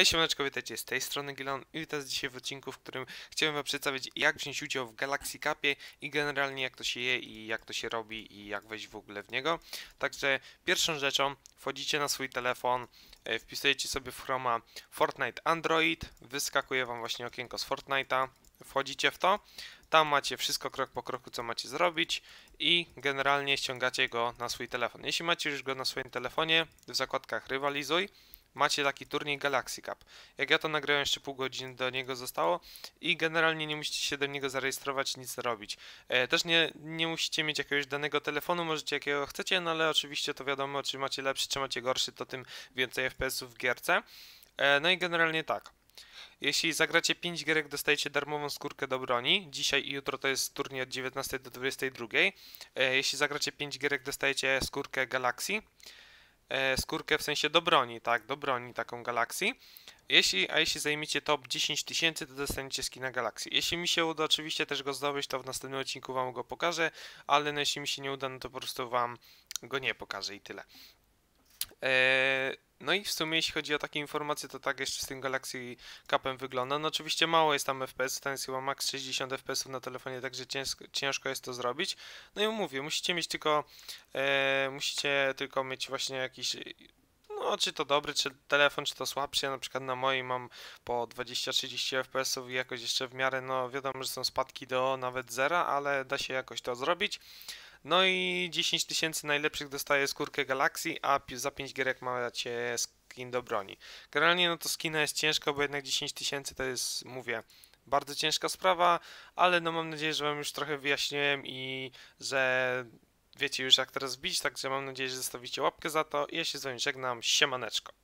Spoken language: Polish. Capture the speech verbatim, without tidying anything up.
Hej siemaneczko, witajcie, z tej strony Gilon i witam dzisiaj w odcinku, w którym chciałem wam przedstawić, jak wziąć udział w Galaxy Cupie i generalnie jak to się je i jak to się robi i jak wejść w ogóle w niego. Także pierwszą rzeczą wchodzicie na swój telefon, e, wpisujecie sobie w Chroma Fortnite Android, wyskakuje wam właśnie okienko z Fortnite'a, wchodzicie w to, tam macie wszystko krok po kroku, co macie zrobić i generalnie ściągacie go na swój telefon. Jeśli macie już go na swoim telefonie, w zakładkach rywalizuj, macie taki turniej Galaxy Cup. Jak ja to nagrałem, jeszcze pół godziny do niego zostało i generalnie nie musicie się do niego zarejestrować, nic robić. E, też nie, nie musicie mieć jakiegoś danego telefonu, możecie jakiego chcecie, no ale oczywiście to wiadomo, czy macie lepszy, czy macie gorszy, to tym więcej F P S-ów w gierce. E, no i generalnie tak. Jeśli zagracie pięć gierek, dostajecie darmową skórkę do broni. Dzisiaj i jutro to jest turniej od dziewiętnastej do dwudziestej drugiej. E, jeśli zagracie pięć gierek, dostajecie skórkę Galaxy. E, skórkę w sensie do broni, tak, do broni taką Galaxy. Jeśli, a jeśli zajmiecie top dziesięć tysięcy, to dostaniecie skina Galaxy. Jeśli mi się uda oczywiście też go zdobyć, to w następnym odcinku wam go pokażę, ale no jeśli mi się nie uda, no to po prostu wam go nie pokażę i tyle. Eee, no i w sumie jeśli chodzi o takie informacje, to tak jeszcze z tym Galaxy Cupem wygląda. No oczywiście mało jest tam F P S, tam jest chyba max sześćdziesiąt F P S na telefonie, także ciężko, ciężko jest to zrobić. No i mówię, musicie mieć tylko, e, musicie tylko mieć właśnie jakiś, no czy to dobry, czy telefon, czy to słabszy. Ja na przykład na moim mam po dwadzieścia trzydzieści F P S-ów i jakoś jeszcze w miarę, no wiadomo, że są spadki do nawet zera, ale da się jakoś to zrobić. No i dziesięć tysięcy najlepszych dostaje skórkę Galaxy, a za pięć gierek macie skin do broni. Generalnie no to skina jest ciężko, bo jednak dziesięć tysięcy to jest, mówię, bardzo ciężka sprawa, ale no mam nadzieję, że wam już trochę wyjaśniłem i że wiecie już jak teraz wbić, także mam nadzieję, że zostawicie łapkę za to i ja się z wami żegnam, siemaneczko.